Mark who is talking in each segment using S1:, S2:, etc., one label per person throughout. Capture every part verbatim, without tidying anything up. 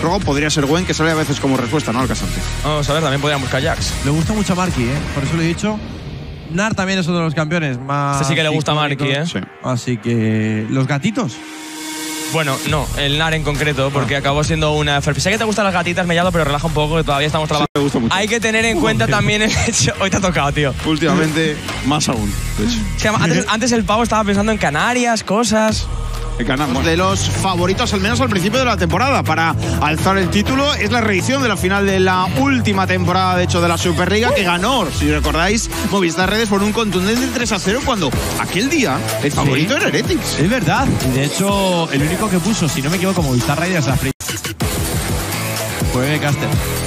S1: Luego podría ser Gwen, que sale a veces como respuesta, ¿no? Al casante.
S2: Vamos a ver, también podrían buscar Jax.
S3: Le gusta mucho a Marky, ¿eh? Por eso lo he dicho. Nar también es otro de los campeones más.
S2: Este sí que le gusta a Marky, ¿eh?
S1: Sí.
S3: Así que. ¿Los gatitos?
S2: Bueno, no, el Nar en concreto, porque ah. acabó siendo una F R P. Sé que te gustan las gatitas, Mellado, pero relaja un poco, que todavía estamos trabajando.
S1: Sí, me gusta mucho.
S2: Hay que tener en cuenta también el hecho. Hoy te ha tocado, tío.
S1: Últimamente, más aún, de hecho.
S2: Es que antes, antes el pavo estaba pensando en Canarias, cosas.
S1: De los favoritos, al menos al principio de la temporada, para alzar el título. Es la reedición de la final de la última temporada, de hecho, de la Superliga, que ganó, si recordáis, Movistar Redes por un contundente tres a cero, cuando aquel día el favorito sí. era Heretics.
S3: Es verdad. Y de hecho, el único que puso, si no me equivoco, Movistar Raiders la fue Caster.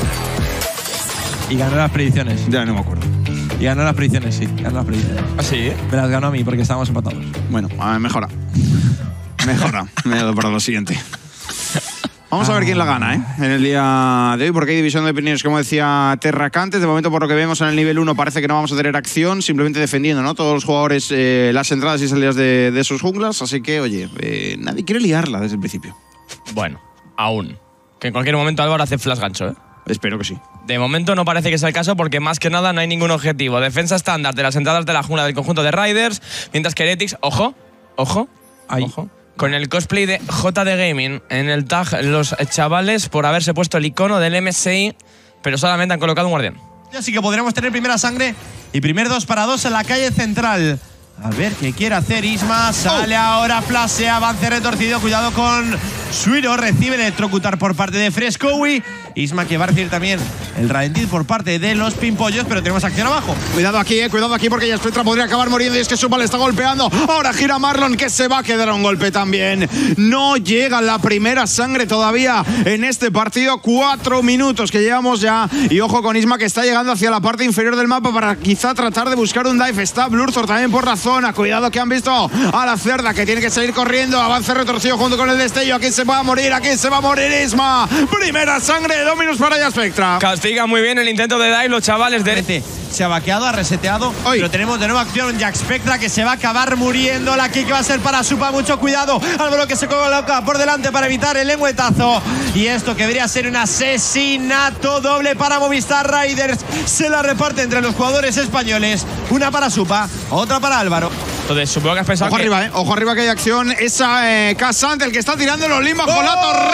S3: Y ganó las predicciones.
S1: Ya no me acuerdo.
S3: Y ganó las predicciones, sí. Ganó las predicciones.
S2: ¿Ah, sí?
S3: Me las ganó a mí porque estábamos empatados.
S1: Bueno, a ver, mejora. Mejora, me he dado para lo siguiente. Vamos a ver quién la gana, ¿eh? En el día de hoy, porque hay división de opiniones, como decía Terracantes. De momento, por lo que vemos en el nivel uno, parece que no vamos a tener acción, simplemente defendiendo, ¿no? Todos los jugadores, eh, las entradas y salidas de, de sus junglas. Así que, oye, eh, nadie quiere liarla desde el principio.
S2: Bueno, aún. Que en cualquier momento Álvaro hace flash gancho, ¿eh?
S1: Espero que sí.
S2: De momento no parece que sea el caso, porque más que nada no hay ningún objetivo. Defensa estándar de las entradas de la jungla del conjunto de Riders, mientras que Heretics, ojo, ojo,
S3: Ahí.
S2: ojo. Con el cosplay de J D Gaming en el tag, los chavales, por haberse puesto el icono del M S I, pero solamente han colocado un guardián.
S3: Así que podríamos tener primera sangre y primer dos para dos en la calle central. A ver qué quiere hacer Isma. Sale oh. ahora, flase, avance retorcido. Cuidado con Suiro. Recibe electrocutar por parte de Frescowi. Isma que va a recibir también el ralentid por parte de los Pimpollos, pero tenemos acción abajo.
S1: Cuidado aquí, eh, cuidado aquí, porque Jaspectra podría acabar muriendo y es que Supa le está golpeando. Ahora gira Marlon, que se va a quedar a un golpe también. No llega la primera sangre todavía en este partido. Cuatro minutos que llevamos ya. Y ojo con Isma, que está llegando hacia la parte inferior del mapa para quizá tratar de buscar un dive. Está Blurthor también por la zona. Cuidado que han visto a la cerda, que tiene que salir corriendo. Avance retorcido junto con el destello. Aquí se va a morir, aquí se va a morir Isma. Primera sangre de Dominus para Jaspectra.
S2: Castiga muy bien el intento de dive los chavales de...
S3: Se ha vaqueado, ha reseteado. Hoy. Pero tenemos de nuevo acción. Jaspectra que se va a acabar muriendo. La kick va a ser para Supa. Mucho cuidado. Álvaro que se coloca por delante para evitar el lengüetazo. Y esto que debería ser un asesinato doble para Movistar Riders. Se la reparte entre los jugadores españoles. Una para Supa, otra para Álvaro.
S2: Entonces, supongo que has pensado
S1: Ojo
S2: que...
S1: arriba, eh. Ojo arriba que hay acción. Esa eh, Casante, el que está tirando los limbas con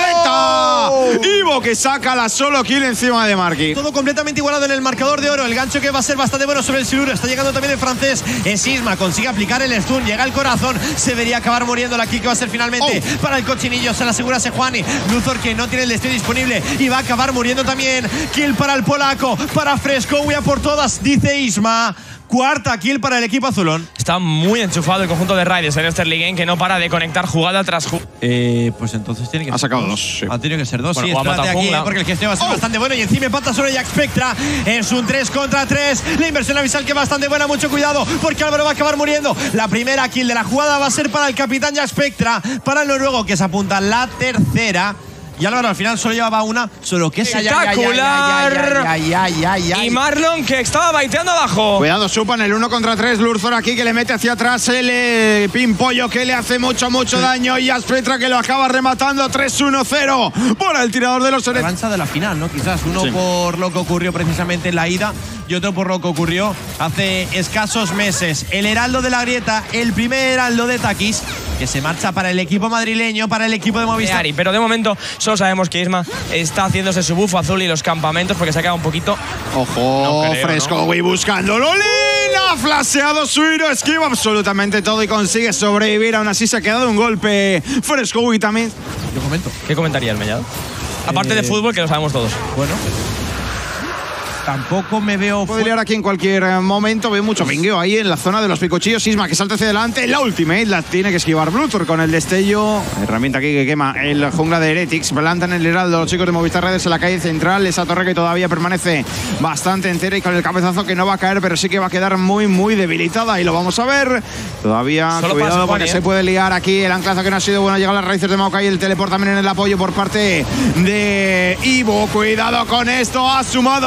S1: la torreta. Ivo que saca la solo kill encima de Marky.
S3: Todo completamente igualado en el marcador de oro. El gancho que va a ser bastante bueno sobre el Silur. Está llegando también el francés. Es Isma. Consigue aplicar el stun. Llega al corazón. Se debería acabar muriendo. La kick que va a ser finalmente oh. para el cochinillo. Se la asegura Sejuani. Luthor que no tiene el destino disponible. Y va a acabar muriendo también. Kill para el polaco. Para Fresco. Voy a por todas, dice Isma. Cuarta kill para el equipo azulón.
S2: Está muy enchufado el conjunto de Riders en este early game, que no para de conectar jugada tras jugada.
S3: Eh, pues entonces tiene que
S1: ha
S3: ser
S1: sacado
S3: dos.
S1: dos sí.
S3: Ha tenido que ser dos.
S2: Bueno,
S3: sí, espérate aquí, eh, porque el gesteo va a ser oh. bastante bueno. Y encima empata sobre Jaspectra. Es un tres contra tres. La inversión avisal que es bastante buena. Mucho cuidado, porque Álvaro va a acabar muriendo. La primera kill de la jugada va a ser para el capitán Jaspectra. Para el noruego, que se apunta la tercera. Y Álvaro al final solo llevaba una, solo que es
S2: espectacular. Y Marlon que estaba baiteando abajo.
S1: Cuidado, Supa en el uno contra tres. Luthor aquí que le mete hacia atrás. El eh, Pimpollo que le hace mucho, mucho sí. daño. Y Jaspectra que lo acaba rematando. tres uno cero para el tirador de los Heretics.
S3: Revancha de la final, ¿no? Quizás uno
S1: sí.
S3: por lo que ocurrió precisamente en la ida y otro por lo que ocurrió hace escasos meses. El Heraldo de la Grieta, el primer Heraldo de Takis, que se marcha para el equipo madrileño, para el equipo de Movistar.
S2: Pero de momento solo sabemos que Isma está haciéndose su bufo azul y los campamentos, porque se ha quedado un poquito...
S1: Ojo, no creo, Fresco, güey, ¿no? buscando Lolina. Flaseado Suiro, esquiva absolutamente todo y consigue sobrevivir. Aún así se ha quedado un golpe. Fresco, güey, también.
S3: Yo comento.
S2: ¿Qué comentaría el Mellado? Aparte eh, de fútbol, que lo sabemos todos.
S3: Bueno. Tampoco me veo...
S1: Puede liar aquí en cualquier momento. Veo mucho pingueo ahí en la zona de los picochillos. Isma que salta hacia adelante. La ultimate la tiene que esquivar Blurthor con el destello. Herramienta aquí que quema el jungla de Heretics. Plantan el Heraldo los chicos de Movistar Redes en la calle central. Esa torre que todavía permanece bastante entera y con el cabezazo que no va a caer, pero sí que va a quedar muy, muy debilitada. Y lo vamos a ver. Todavía Solo cuidado porque ¿eh? se puede liar aquí. El anclazo que no ha sido bueno. Llega a las raíces de Maokai. El teleport también en el apoyo por parte de Ivo. Cuidado con esto. Ha sumado una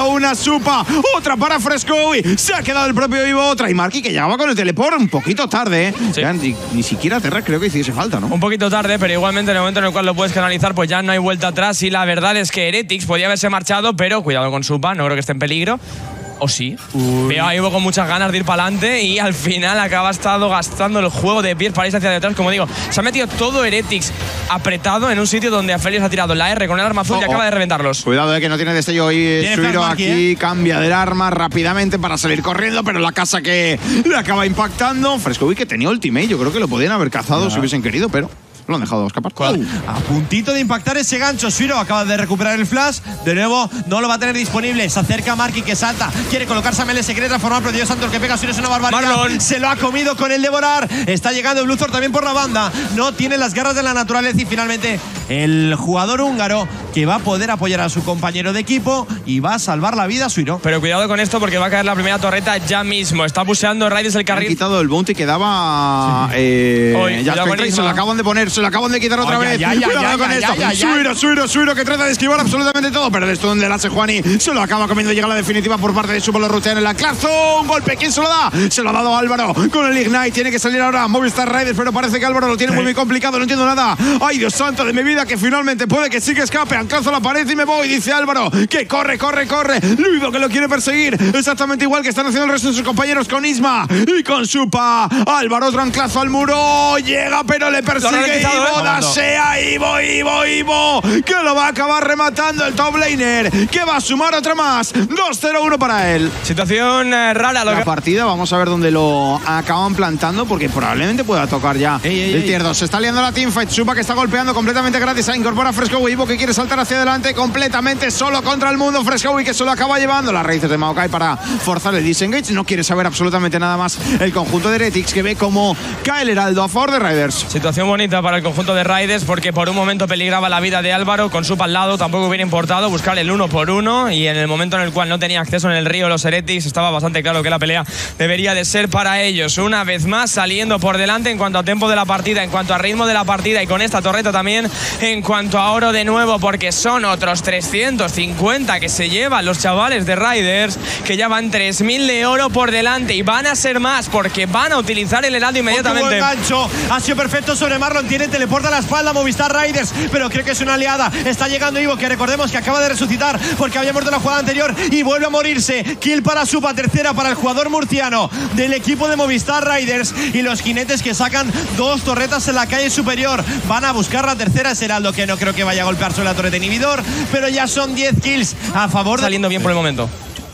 S1: Supa. Otra para Frescowi. Se ha quedado el propio Ivo. Otra. Y Marky que llegaba con el teleport un poquito tarde. ¿eh?
S2: Sí.
S1: Ya, ni, ni siquiera Terra creo que hiciese falta, ¿no?
S2: Un poquito tarde, pero igualmente en el momento en el cual lo puedes canalizar, pues ya no hay vuelta atrás. Y la verdad es que Heretics podía haberse marchado, pero cuidado con Supa, no creo que esté en peligro. ¿O sí? Uy. Veo a Ivo con muchas ganas de ir para adelante y al final acaba estado gastando el juego de pies para irse hacia detrás. Como digo, se ha metido todo Heretics apretado en un sitio donde Aphelios ha tirado la R con el arma azul oh, y acaba oh. de reventarlos.
S1: Cuidado de que no tiene destello y Suiro aquí, aquí eh? cambia del arma rápidamente para salir corriendo, pero la casa que le acaba impactando. Frescowi que tenía ultimate, yo creo que lo podían haber cazado no. si hubiesen querido, pero lo han dejado escapar.
S3: Oh. A puntito de impactar ese gancho. Suiro acaba de recuperar el flash. De nuevo, no lo va a tener disponible. Se acerca Marky que salta. Quiere colocarse a melee secreta, formar pero Dios santo, el que pega Suiro es una barbaridad.
S2: Marlon.
S3: Se lo ha comido con el devorar. Está llegando Bluthor también por la banda. No tiene las garras de la naturaleza. Y finalmente, el jugador húngaro que va a poder apoyar a su compañero de equipo y va a salvar la vida a Suiro.
S2: Pero cuidado con esto porque va a caer la primera torreta ya mismo. Está buseando Raiders el carril.
S1: Han quitado el bounty que daba. Sí. Eh, Oy, ya y se lo acaban de poner. Se lo acaban de quitar otra. Vez. Ya, ya, Cuidado ya, con ya, esto. Ya, ya, Suiro, Suiro, Suiro que trata de esquivar absolutamente todo. Pero esto donde la hace Juani se lo acaba comiendo. Llega la definitiva por parte de Supa. Lo rutean en la clazo. Un golpe. ¿Quién se lo da? Se lo ha dado Álvaro con el Ignite. Tiene que salir ahora Movistar Raiders. Pero parece que Álvaro lo tiene sí. muy, muy complicado. No entiendo nada. Ay, Dios santo de mi vida. Que finalmente puede que sí que escape. Anclazo la pared y me voy. Dice Álvaro. Que corre, corre, corre. Luido que lo quiere perseguir. Exactamente igual que están haciendo el resto de sus compañeros con Isma y con Supa. Álvaro otro anclazo al muro. Llega, pero le persigue. Ivo, da sea Ivo. Ivo, Ivo, que lo va a acabar rematando el top laner, que va a sumar otra más. dos cero uno para él.
S2: Situación eh, rara. Lo
S1: la
S2: que...
S1: partida, vamos a ver dónde lo acaban plantando, porque probablemente pueda tocar ya ey, ey, el tier dos. Se está liando la teamfight. Supa que está golpeando completamente gratis. Se incorpora Frescowi. Ivo que quiere saltar hacia adelante completamente solo contra el mundo. Frescowi que se lo acaba llevando las raíces de Maokai para forzar el disengage. No quiere saber absolutamente nada más el conjunto de Heretics, que ve como cae el heraldo a favor de Raiders.
S2: Situación bonita para el conjunto de Raiders, porque por un momento peligraba la vida de Álvaro con Supa al lado. Tampoco hubiera importado buscar el uno por uno, y en el momento en el cual no tenía acceso en el río los Heretics, estaba bastante claro que la pelea debería de ser para ellos. Una vez más saliendo por delante en cuanto a tiempo de la partida, en cuanto a ritmo de la partida, y con esta torreta también en cuanto a oro de nuevo, porque son otros trescientos cincuenta que se llevan los chavales de Raiders, que ya van tres mil de oro por delante, y van a ser más porque van a utilizar el heraldo inmediatamente.
S3: Un gancho, ha sido perfecto sobre Marlon, tiene teleporta a la espalda Movistar Raiders, pero creo que es una aliada. Está llegando Ivo, que recordemos que acaba de resucitar porque había muerto en la jugada anterior y vuelve a morirse. Kill para Supa, tercera para el jugador murciano del equipo de Movistar Raiders, y los jinetes que sacan dos torretas en la calle superior van a buscar la tercera. Es Heraldo, que no creo que vaya a golpear sobre la torreta inhibidor, pero ya son diez kills a favor de...
S2: Saliendo bien por el momento.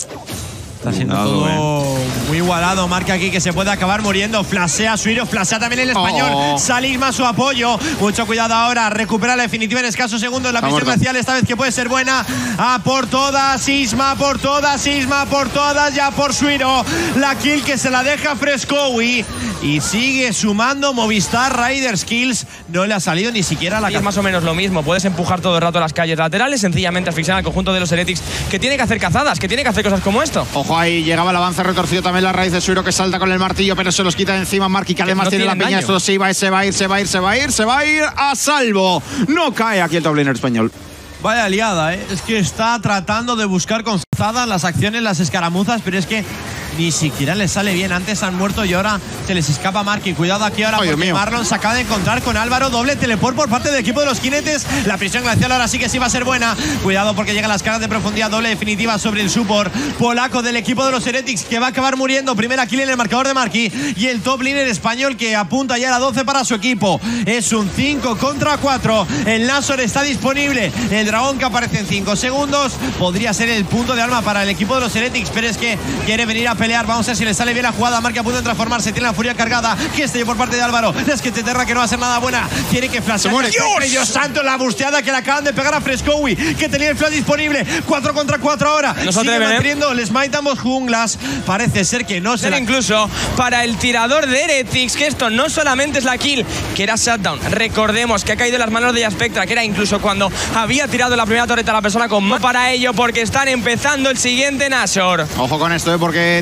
S3: Está siendo todo eh. muy igualado. Marca aquí que se puede acabar muriendo. Flashea Suiro, flashea también el español. Oh. Salisma su apoyo. Mucho cuidado ahora. Recupera la definitiva en escasos segundos. La prisión glacial esta vez que puede ser buena. A por todas, Isma, por todas, Isma, por todas. Ya por Suiro. La kill que se la deja Frescowi. Y sigue sumando Movistar Raiders kills. No le ha salido ni siquiera la...
S2: Y es más o menos lo mismo. Puedes empujar todo el rato a las calles laterales, sencillamente asfixiar al conjunto de los Heretics, que tiene que hacer cazadas, que tiene que hacer cosas como esto.
S1: Ojo ahí, llegaba el avance retorcido también la raíz de Suiro, que salta con el martillo, pero se los quita de encima Marky, que además no tiene la piña. Esto sí va, se va a ir, se va a ir, se va a ir, se va a ir a salvo. No cae aquí el top laner español.
S3: Vaya liada, ¿eh? Es que está tratando de buscar con las acciones, las escaramuzas, pero es que ni siquiera les sale bien. Antes han muerto y ahora se les escapa Marky. Cuidado aquí ahora, oh, porque Marlon se acaba de encontrar con Álvaro. Doble teleport por parte del equipo de los jinetes. La prisión glacial ahora sí que sí va a ser buena. Cuidado porque llegan las caras de profundidad. Doble definitiva sobre el support polaco del equipo de los Heretics, que va a acabar muriendo. Primera kill en el marcador de Marky. Y el top laner español, que apunta ya a la doce para su equipo. Es un cinco contra cuatro. El Nashor está disponible. El dragón que aparece en cinco segundos. Podría ser el punto de arma para el equipo de los Heretics, pero es que quiere venir a pelear. Vamos a ver si le sale bien la jugada. Marca a punto de transformarse. Tiene la furia cargada. Que este por parte de Álvaro. Es que Teterra, que no va a ser nada buena. Tiene que flashear. ¡Dios! ¡Dios santo! La busteada que le acaban de pegar a Frescowi, que tenía el flash disponible. cuatro contra cuatro ahora.
S2: No
S3: Sigue
S2: atreven,
S3: manteniendo. ¿eh? Les smite ambos junglas. Parece ser que no se
S2: la... Incluso para el tirador de Heretics, que esto no solamente es la kill, que era shutdown. Recordemos que ha caído en las manos de Jaspectra, que era incluso cuando había tirado la primera torreta a la persona con más para ello, porque están empezando el siguiente Nashor.
S1: Ojo con esto, ¿eh? Porque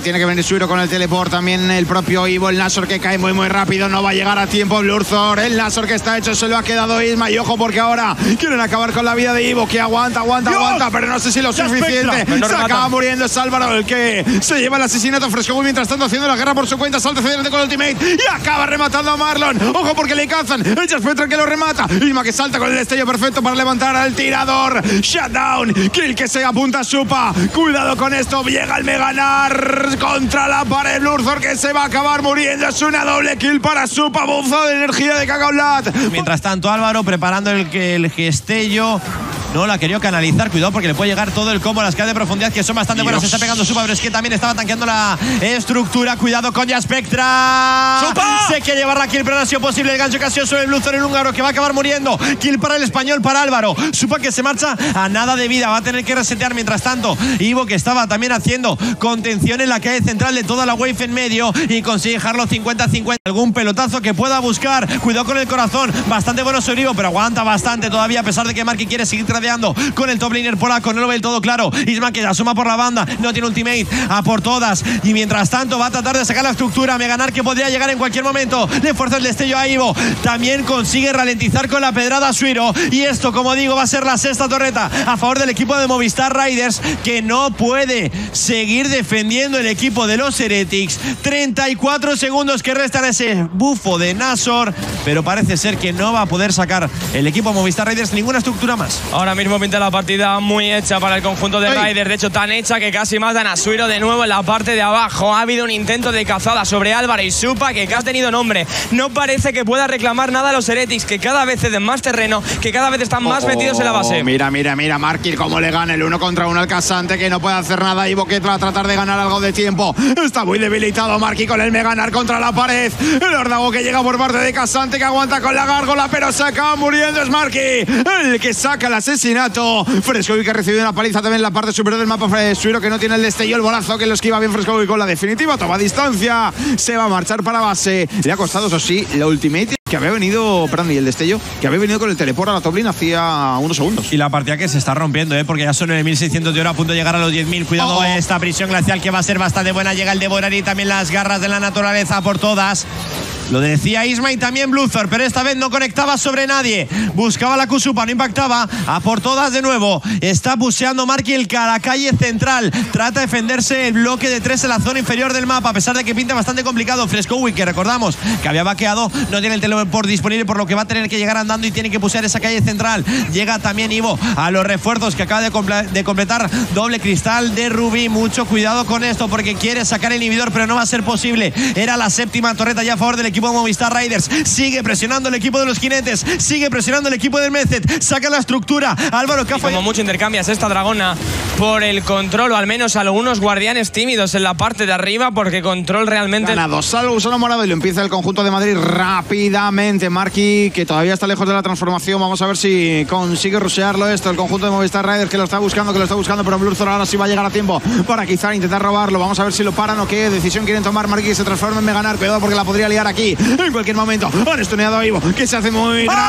S1: tiene que venir Suiro con el teleport, también el propio Ivo, el Nashor que cae muy muy rápido, no va a llegar a tiempo Blurzor, el Nashor que está hecho, se lo ha quedado Isma, y ojo porque ahora quieren acabar con la vida de Ivo, que aguanta, aguanta, Dios. aguanta, pero no sé si lo ya suficiente, se remata. Acaba muriendo, es Álvaro el que se lleva el asesinato. Fresco mientras tanto haciendo la guerra por su cuenta, salta cediente con el ultimate y acaba rematando a Marlon, ojo porque le cazan, el Jaspectra que lo remata, Isma que salta con el destello perfecto para levantar al tirador, shutdown, kill que se apunta a Supa, cuidado con esto, llega el Meganar contra la pared, Blurzor que se va a acabar muriendo, es una doble kill para Supa, buzo de energía de Kakaolat.
S3: Mientras tanto Álvaro preparando el, el gestello, no la quería canalizar, cuidado porque le puede llegar todo el combo a las caras de profundidad que son bastante buenas, se está pegando Supa, pero es que también estaba tanqueando la estructura, cuidado con Jaspectra, ¡Supa! Se quiere llevar la kill, pero no ha sido posible, el gancho que ha sido sobre el Blurzor, el húngaro que va a acabar muriendo, kill para el español, para Álvaro, Supa que se marcha a nada de vida, va a tener que resetear. Mientras tanto Ivo que estaba también haciendo contención en la calle central de toda la wave en medio y consigue dejarlo cincuenta cincuenta, algún pelotazo que pueda buscar, cuidado con el corazón, bastante bueno sobre Ivo, pero aguanta bastante todavía a pesar de que Marky quiere seguir tradeando con el top laner polaco, no lo ve del todo claro, Isma que asoma por la banda, no tiene ultimate, a por todas, y mientras tanto va a tratar de sacar la estructura, Meganar que podría llegar en cualquier momento, le fuerza el destello a Ivo, también consigue ralentizar con la pedrada a Suiro, y esto como digo va a ser la sexta torreta a favor del equipo de Movistar Riders, que no puede seguir defendiendo el equipo de los Heretics. Treinta y cuatro segundos que restan a ese bufo de Nashor, pero parece ser que no va a poder sacar el equipo Movistar Riders ninguna estructura más.
S2: Ahora mismo pinta la partida muy hecha para el conjunto de Riders, de hecho tan hecha que casi matan a Suiro de nuevo en la parte de abajo. Ha habido un intento de cazada sobre Álvaro y Supa que ha tenido nombre, no parece que pueda reclamar nada a los Heretics, que cada vez ceden más terreno, que cada vez están más oh, metidos en la base.
S1: Mira, mira, mira, Marky cómo le gana el uno contra uno al Casante, que no puede hacer nada. Ivo que va a tratar de ganar algo de tiempo, está muy debilitado Marky con el Meganar contra la pared, el Ordago que llega por parte de Casante, que aguanta con la gárgola pero se acaba muriendo, es Marky el que saca el asesinato. Frescovi que ha recibido una paliza también en la parte superior del mapa, Suiro que no tiene el destello, el bolazo que lo esquiva bien Frescovi con la definitiva, toma distancia, se va a marchar para base, le ha costado eso sí la ultimate que había venido, perdón, y el destello que había venido con el teleport a la top lane hacía unos segundos.
S3: Y la partida que se está rompiendo, ¿eh? Porque ya son nueve mil seiscientos de oro a punto de llegar a los diez mil. Cuidado oh. esta prisión glacial que va a ser bastante buena. Llega el Devorar y también las garras de la naturaleza por todas. Lo decía Isma y también Blurzor, pero esta vez no conectaba sobre nadie. Buscaba la Kusupa, no impactaba. A por todas de nuevo. Está buceando Marky el cara calle central. Trata de defenderse el bloque de tres en la zona inferior del mapa, a pesar de que pinta bastante complicado. Frescowi, que recordamos que había vaqueado, no tiene el teleport disponible, por lo que va a tener que llegar andando y tiene que bucear esa calle central. Llega también Ivo a los refuerzos que acaba de, comple de completar doble cristal de Rubí. Mucho cuidado con esto porque quiere sacar el inhibidor, pero no va a ser posible. Era la séptima torreta ya a favor del equipo de Movistar Riders. Sigue presionando el equipo de los jinetes, sigue presionando el equipo del Mezet, saca la estructura. Álvaro que ha
S2: como mucho intercambias esta dragona por el control, o al menos algunos guardianes tímidos en la parte de arriba, porque control realmente
S1: ganado. Salvo Gusano Morado y lo empieza el conjunto de Madrid rápidamente. Marky, que todavía está lejos de la transformación, vamos a ver si consigue rushearlo esto, el conjunto de Movistar Riders, que lo está buscando, que lo está buscando, pero Blurzor ahora sí va a llegar a tiempo para quizá intentar robarlo. Vamos a ver si lo paran o qué decisión quieren tomar. Marky se transforma en Meganar, cuidado porque la podría liar aquí en cualquier momento. Han estuneado a Ivo, que se hace muy grande.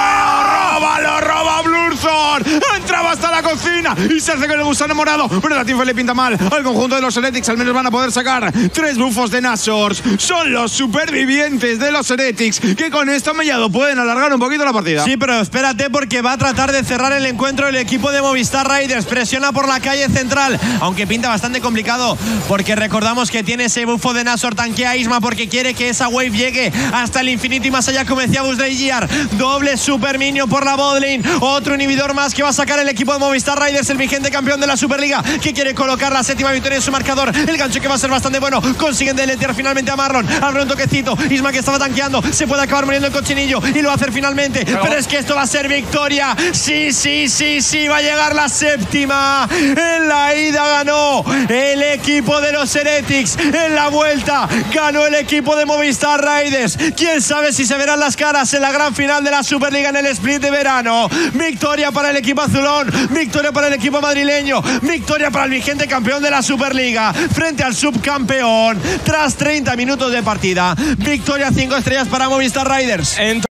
S1: ¡Ah! ¡Lo roba, lo roba Blurzor! Entraba hasta la cocina y se hace con el gusano morado, pero la Teamfight le pinta mal al conjunto de los Heretics. Al menos van a poder sacar tres bufos de Nashors. Son los supervivientes de los Heretics, que con esto mellado pueden alargar un poquito la partida.
S3: Sí, pero espérate porque va a tratar de cerrar el encuentro el equipo de Movistar Riders. Presiona por la calle central, aunque pinta bastante complicado, porque recordamos que tiene ese bufo de Nashor. Tanquea a Isma porque quiere que esa wave llegue hasta el infinito y más allá, como decía Busdreyer. Doble super minio por la botlane, otro inhibidor más que va a sacar el equipo de Movistar Riders, el vigente campeón de la Superliga, que quiere colocar la séptima victoria en su marcador. El gancho que va a ser bastante bueno, consiguen deletear finalmente a Marlon. Abre un toquecito, Isma que estaba tanqueando, se puede acabar muriendo el cochinillo y lo va a hacer finalmente, pero, pero es que esto va a ser victoria. Sí, sí, sí, sí, va a llegar la séptima. En la ida ganó el equipo de los Heretics, en la vuelta ganó el equipo de Movistar Riders. Quién sabe si se verán las caras en la gran final de la Superliga en el split de verano. Victoria para el equipo azulón, victoria para el equipo madrileño, victoria para el vigente campeón de la Superliga frente al subcampeón tras treinta minutos de partida. Victoria cinco estrellas para Movistar Riders.